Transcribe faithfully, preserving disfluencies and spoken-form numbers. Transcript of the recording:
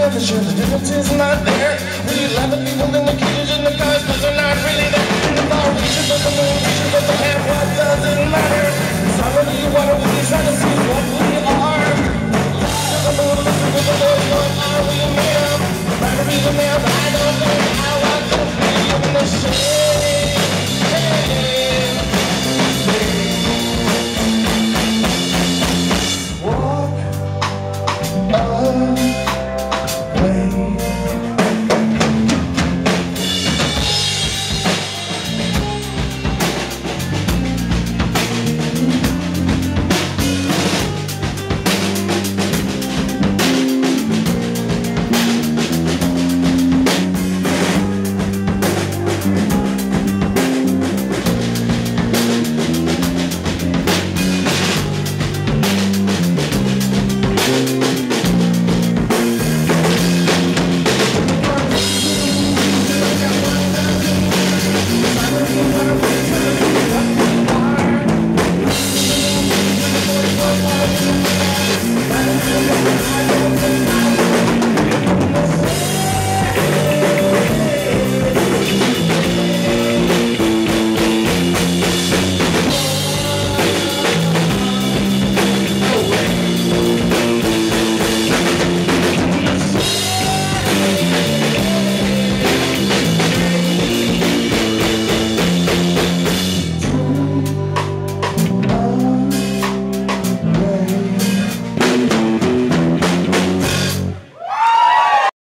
know for sure the difference is not there. We love the people in the cages in the cars, but they're not really there. In the far reaches of the moon, reaches of the hand, what does it matter? It's already what we try to see.